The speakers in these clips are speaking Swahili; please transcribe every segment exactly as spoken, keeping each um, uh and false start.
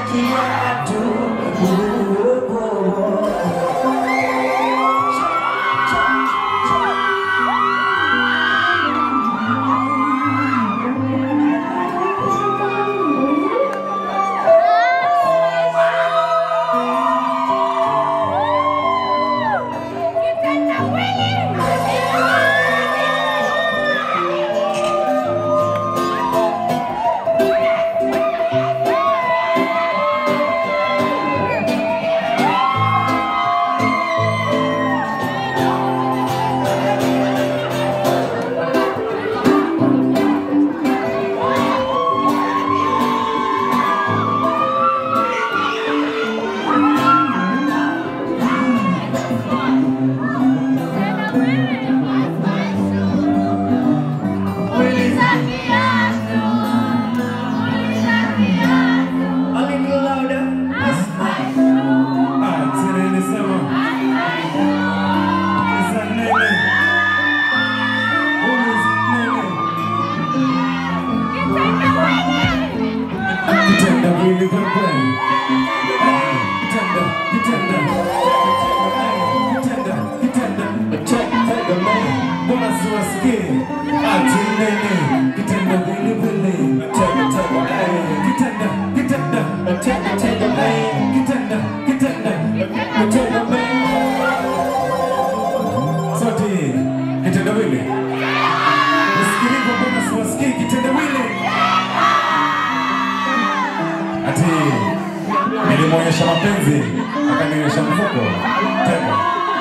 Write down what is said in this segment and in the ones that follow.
Nilimwonyesha mapenzi akanionyesha mfuko tena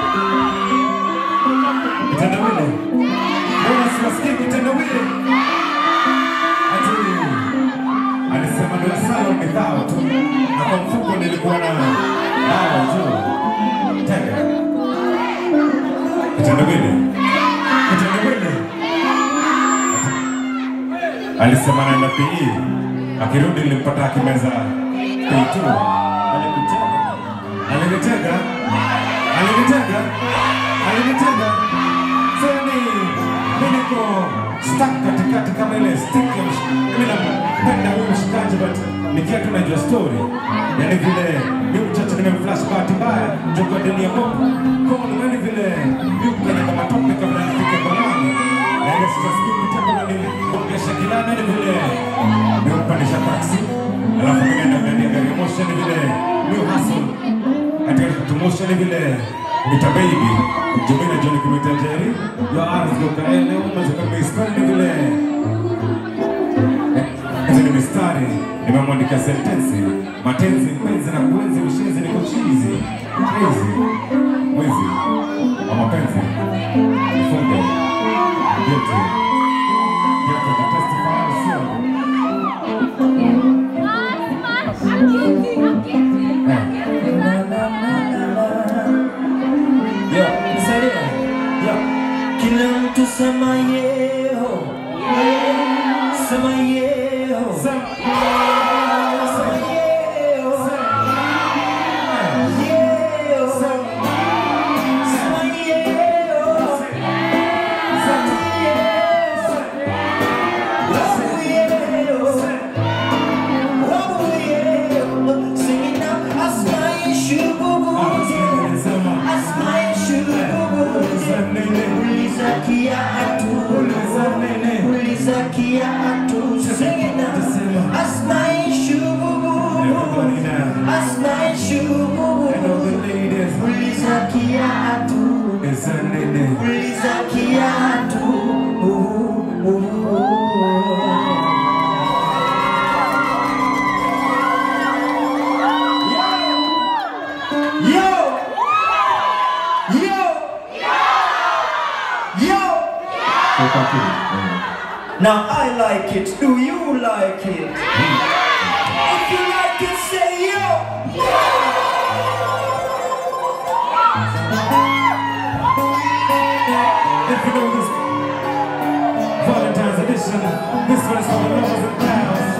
kitendawili, mbona siwasikii kitendawili? Ati alisema ndio sawa nidhawa tu, na kwa mfuko nilikuwa na dawa juu tena kitendawili kitendawili. Alisema naenda P E, akirudi nilimpata akimeza P two. Alinitega, alinitega, alinitega. Sani, mimi niko stuck katikati kama ile stick ya mshikaji. Mimi napenda huyo mshikaji, but nikia tunajua story. Yani vile, mimi mchacha nimemflash bahati mbaya, joka deni ya mopo. Kwa nini vile, mimi kwenye kama topic kabla nifike balani. Na ile sasa siku nitaka na nimeongesha kilana ni vile, mimi mpandisha taxi. Alafu mimi nenda ndani ya gari moshi ni vile, mimi hustle. Katika kutumusha ni vile Mita baby Jumina Johnny kumita Jerry Yo arz loka ele Umazo kama iskari ni vile Kazi ni mistari Nimemwandika sentensi Matenzi, mpenzi na kuenzi Mshenzi ni kuchizi Crazy Mwezi Wa mapenzi Fungo Guilty Guilty to testify sio Kila mtu sema yeo, sema yeo, sema yeo, yeo, sema yeo, singing now, I smile, shubu, I smile, shubu. Uliza kiatu, uliza kiatu, singing Asmai shubu, Asmai shubu, uliza kiatu, uliza kiatu. Now I like it, do you like it? If you like it, say yo! If you know this Valentine's edition, this one is for the lovers and pals.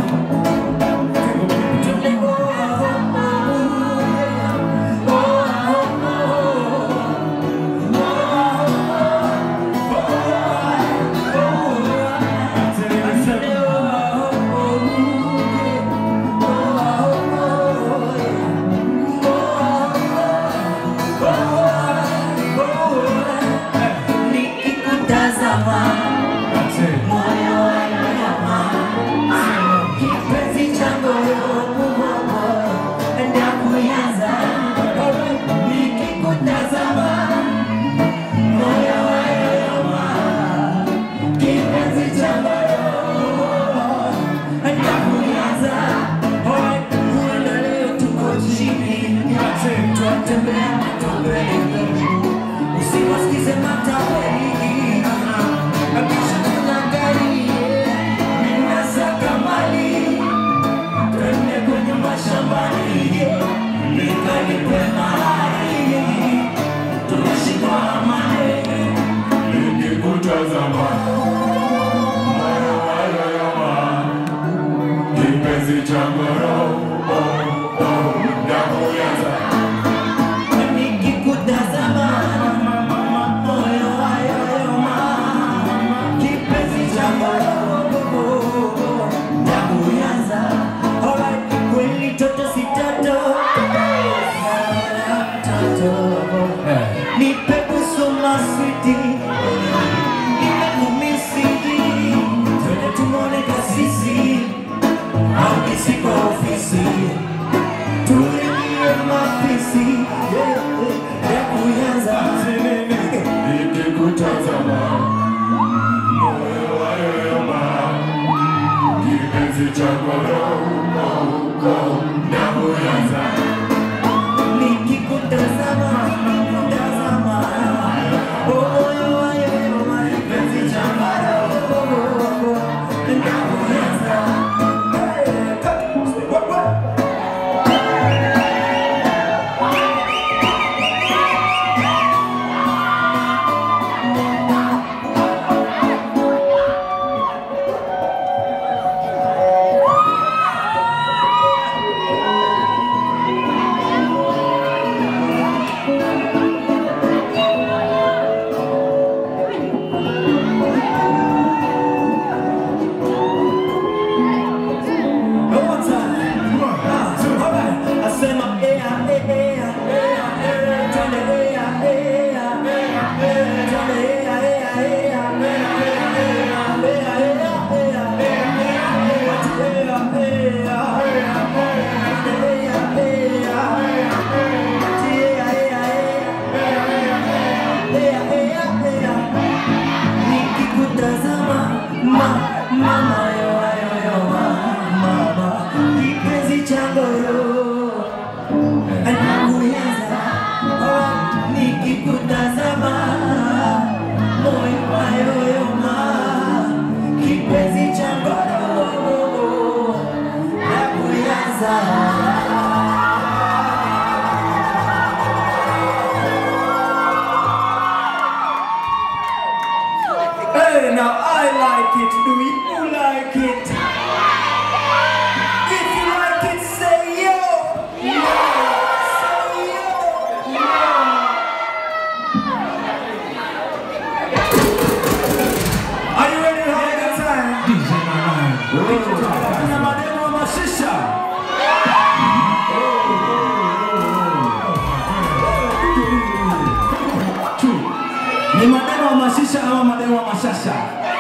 Ni mademo wa mashisha ama mademo wa mashasha?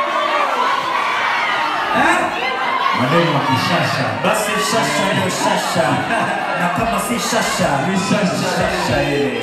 Eh? Mademo wa kishasha. Basi shasha ndio shasha. Na kama si shasha, Ni shasha. shasha ile.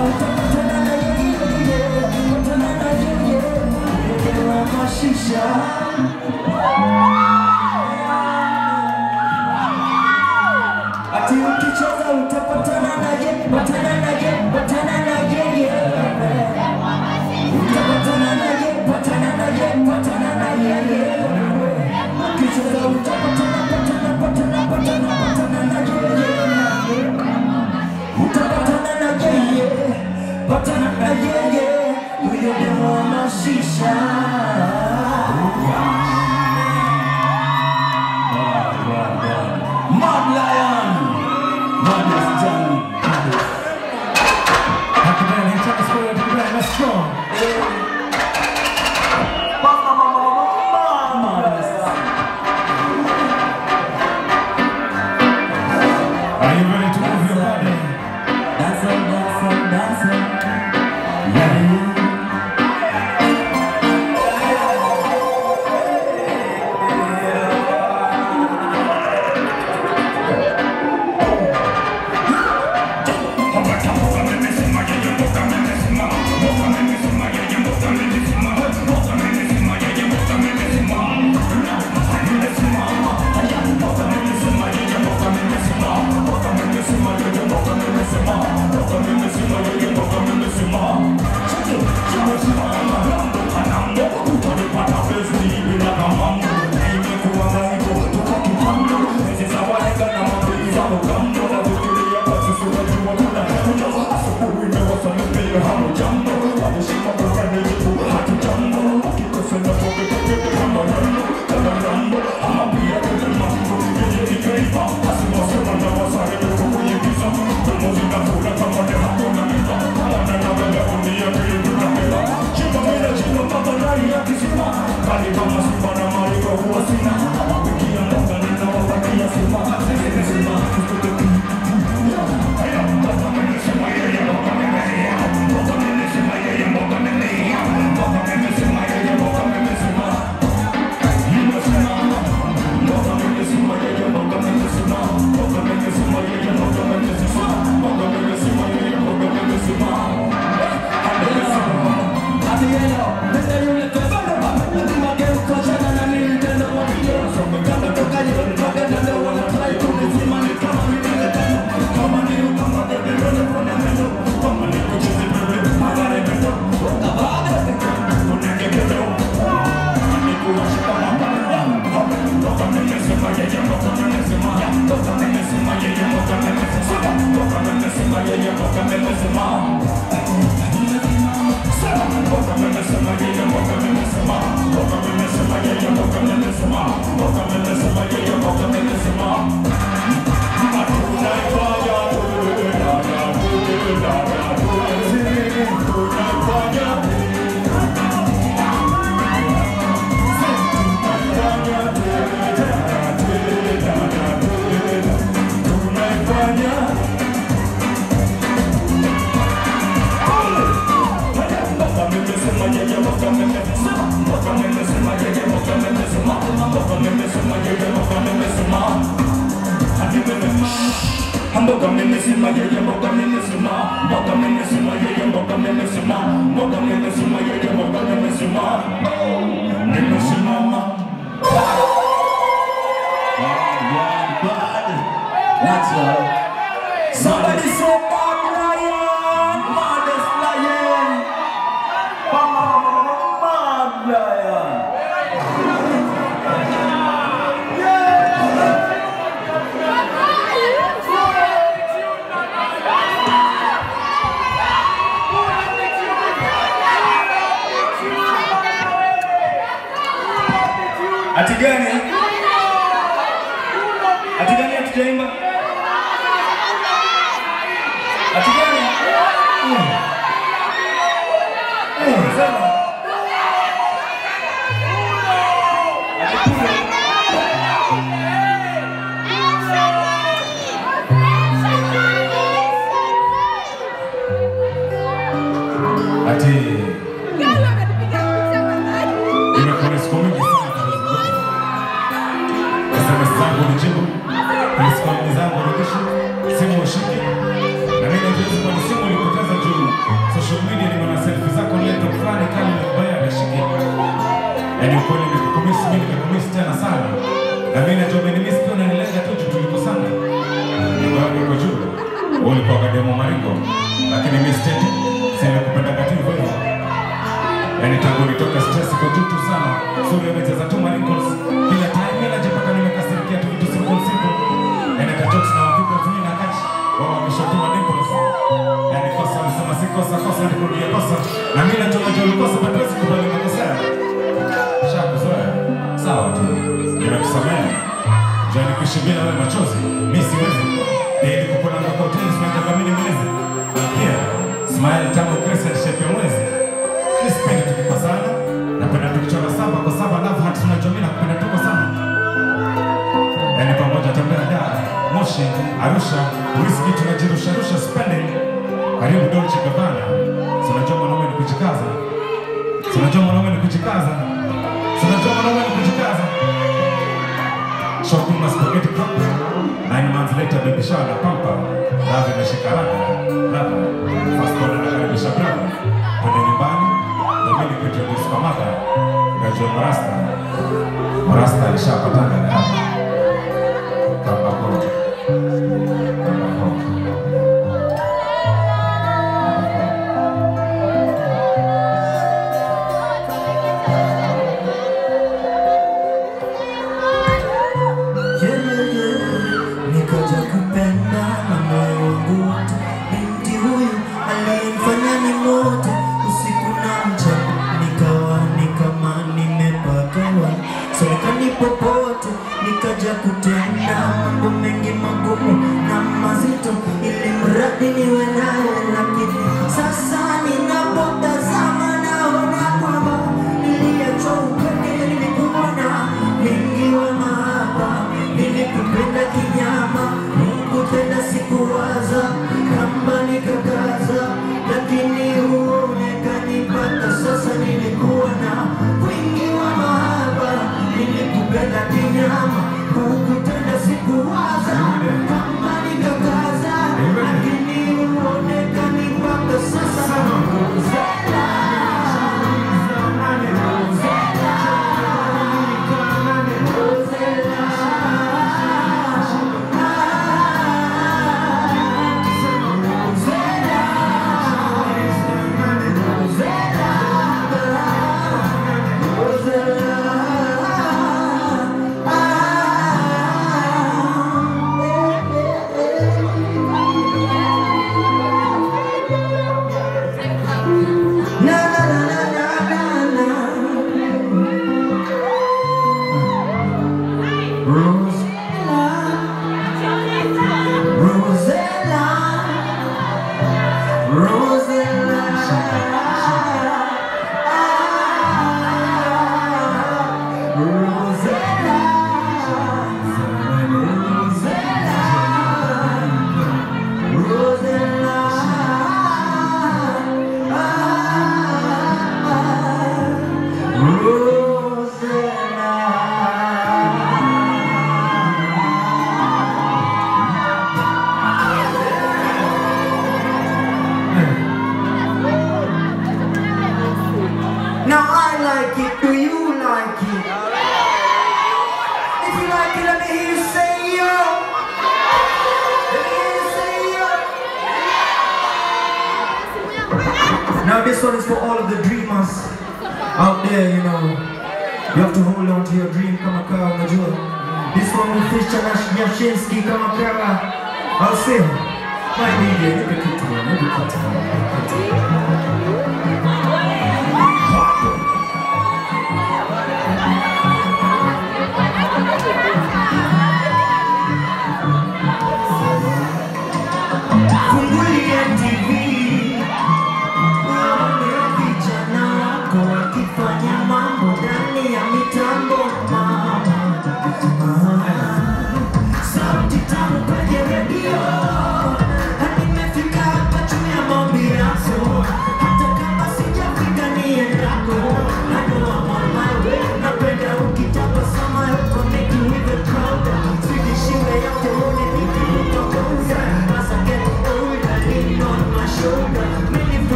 utapatana na yeye, patana na yeye, ulewa mashisha. Ati ukicheza utapatana na yeye, patana na yeye, patana na yeye. Utapatana na yeye, patana na yeye, patana na yeye. Ukicheza utapatana, patana, patana, patana, patana na yeye. Utapatana na yeye, patana na yeye. Huyo demo mashisha. Mad Lion, Maddest Johnny. Hakikani, chaka spoiler, hakikani, let's go. Are you ready to move your body? Dance on, dance on, dance on. Yeah, yeah. That's right. Somebody say Mad Lion, Maddest Lion, Mad Lion. Ati gani? Ati gani hatujaimba? Ati gani? Eh, sema. Ati imekuwa siku mingi sana S M S zangu nijibu, Instagram zangu nikishi, simu ushike. Na mimi najua kwa simu nilipoteza juu Suri amecheza tu Marinkles. Kila time mimi najipata nimekasirikia tu vitu simple simple. Ena kajokes na wapipa zuni na kachi. Wao wameshotuma Marinkles. Yani kosa alisema si kosa, kosa ni kurudia kosa. Na mimi najua najua kosa but wezi kubali makosea. Shaku zoe. Sawa tu. Nimekusamea. Jani kushibina wewe machozi. Mimi siwezi. Ili kupona na hoteli sinaja kamili mwezi. Pia smile tamu crescent shape ya mwezi. Nisipendi tukikosana. Napenda tukichora saba kwa saba love heart tunajua mimi nakupenda tuko sana. Yani pamoja tembea Dar, Moshi, Arusha, whisky tunajirusha rusha spending. Karibu Dolce Gabbana. Tunajua mwanaume ni kujikaza. Tunajua mwanaume ni kujikaza. Tunajua mwanaume ni kujikaza. Shopping must forget it. Nine months later baby shower na pampa. Love imeshika rada. Rada. Fast forward na karibisha brother. Twende nyumbani. Mimi kuintroduce kwa mada. Najua Marasta. Marasta alishapatana na hapa. Kama kwa. Kama kwa. Nikaja kupenda na moyo wangu wote. Binti huyu aliyemfanya nimote usiku na mchana, nikawa ni kama nimepagawa. Serikali popote nikaja kutenda mambo mengi magumu na mazito ili mradi niwe nawe, lakini sasa ninapotazama naona kwamba niliachwa upeke. Nilikuona wingi wa mahaba, nilikupenda kinyama, nikupenda sikuwaza kamba nikakaza, lakini huonekani mpaka sasa. Nilikuwa na wingi wa mahaba, nilikupenda kinyama, nikupenda sikuwaza kamba nikakaza, lakini huonekani mpaka sasa. Now I like it, do you like it? If you like it, let me hear you say yo. Let me hear you say yo. Now this one is for all of the dreamers out there, you know. You have to hold on to your dream, kama kawa unajua. This one will feature Nyashinsky, kama kawa. I'll say, my baby, look at it, man, look at it.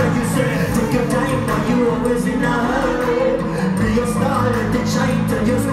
Just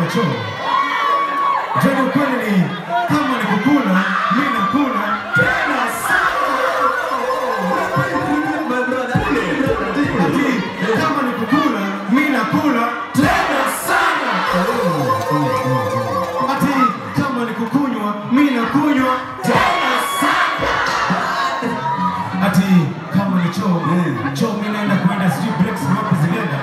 choo. Jani ukweli ni kama ni kukula, mimi nakula tena sana. My brother, kama ni kukula, mimi nakula tena sana. Ati kama ni kukunywa, mimi nakunywa tena sana. Ati kama ni choo, choo mimi naenda kwenda sijui breaks wapi zinaenda.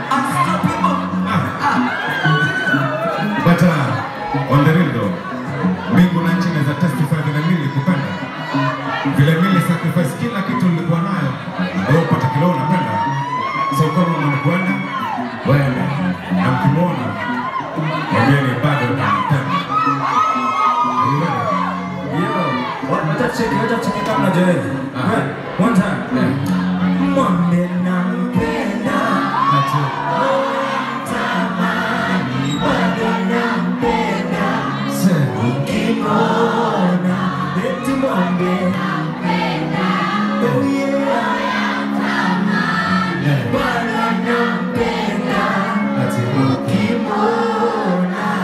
But uh, on the real though, Mungu na nchi naweza testify vile mimi kupenda. Vile mimi sacrifice kila kitu nilikuwa nayo, ndio upata kilo unapenda. So kama mnakwenda, wewe na mkimona, mwambieni bado nampenda. Yo, what check, what check kama Joel. One time. Mwambe nampenda. Ati Ukimona, eti mwambe nampenda. Oh yeah, bwana nampenda. ati Ukimona.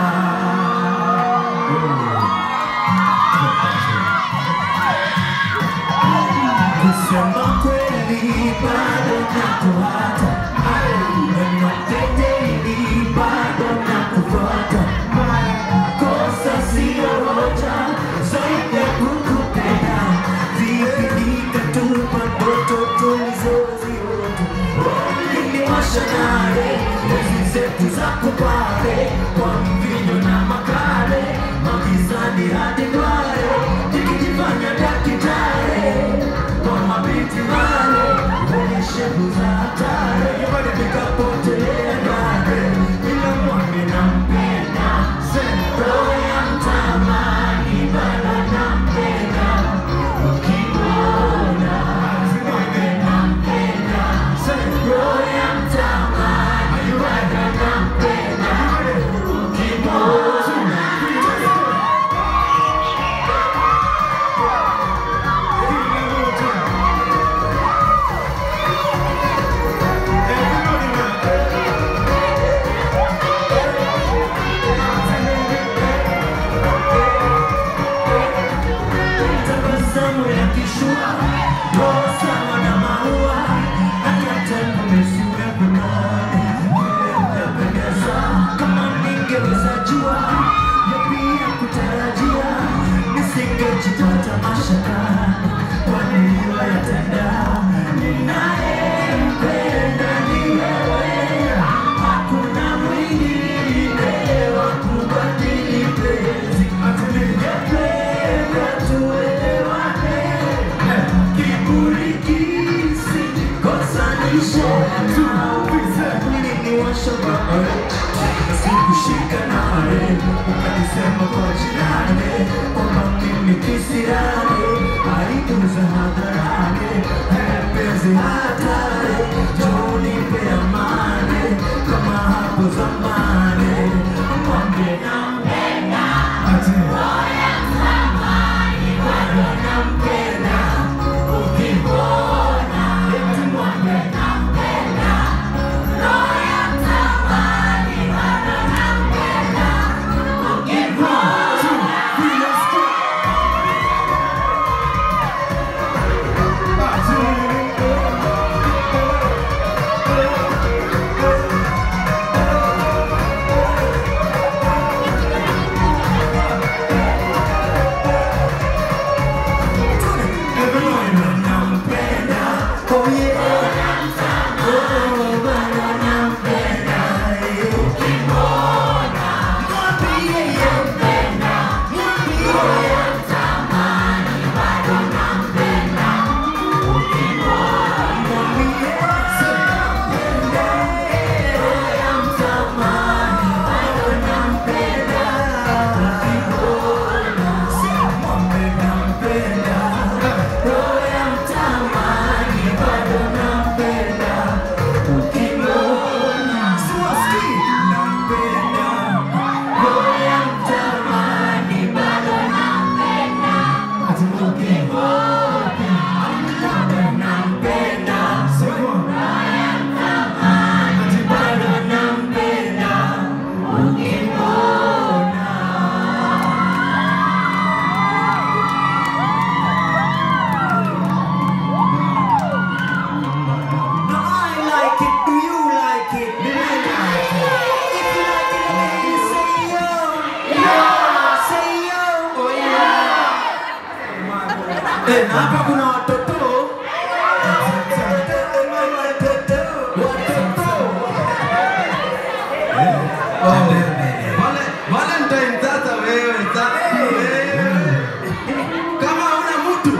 Kusema kweli bado nakufuata. Neno teteli bado nakufuata. Kosa sio hoja, zaidi ya kukupenda. Vipi nikatupa ndoto tulizoziota. Niliwasha nare, mwezi zetu za kupare. Kwa mvinyo na makale, magizani hadi kware. Nikijifanya dakitare, kwa mabiti mare. Kwenye shebu za hatare, nikapotelea ndare. Ila mwambe nampenda. Roho ya mtamani bado nampenda. Ukimwona mwambe nampenda. Roho ya mtamani bado nampenda. Ukimwona. Tabasamu ya kishua, roho sawa na maua. Akataka mesiwe kumane, napendeza kama ningeweza jua. Yapi ya kutarajia, nisingejipata mashakani. Kwani hiyo yatenda, ninayempenda ni wewe. Hakuna mwingine wa kubadili penzi. Ningependa tuelewane, kiburi kisikosanishe. Niliwasha baba, sikushika nawe, ukanisema kwa jirani kwamba mimi kisirani. Aibu za hadharani, penzi hatari. Njoo nipe amani kama hapo zamani. Mwambe nampenda. ati Nampenda. Ukimwona, eti mwambe nampenda. Roho ya mtamani bado nampenda. Ukimwona. Eh, na hapa kuna watoto. Valentine sasa wewe, sasa wewe. Kama una mtu.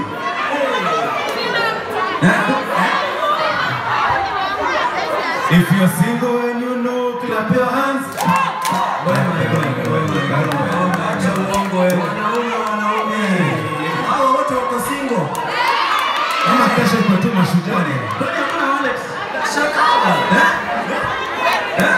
If you're single and you know, clap your hands. Wewe wewe wewe acha uongo wewe. Wanaume wanaume. Hao wote wako single. Kama kesho kwa tu mashujaa. Kwani kuna Alex? Shaka. Eh? Eh?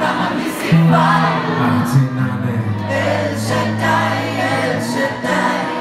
El Shaddai, El Shaddai.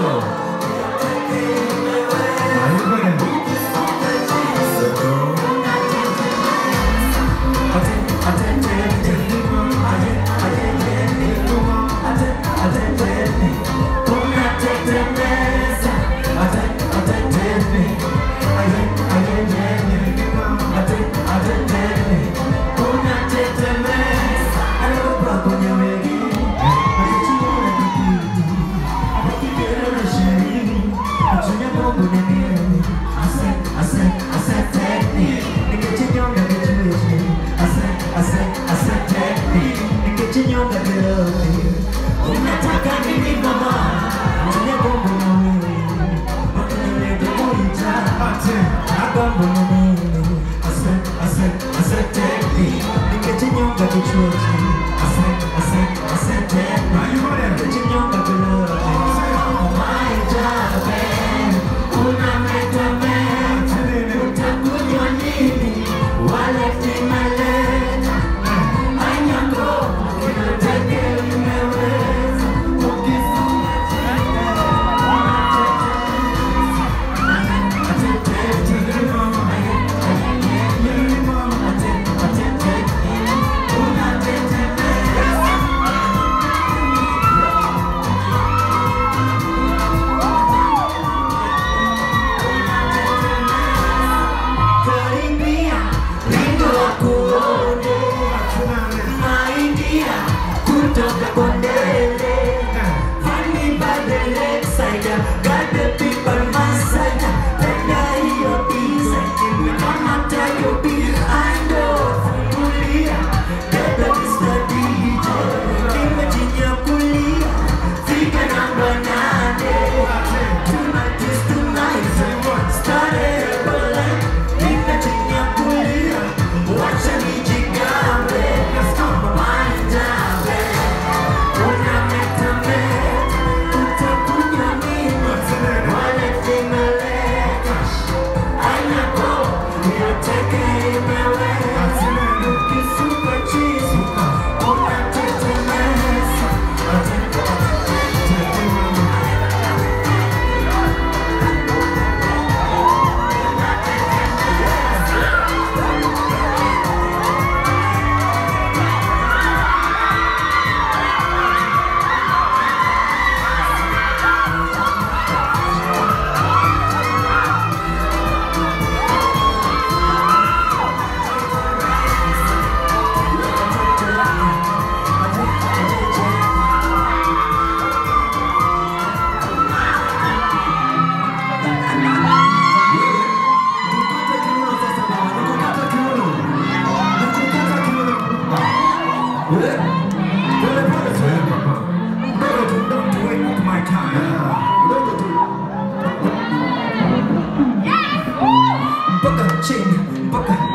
Mpaka chini, mpaka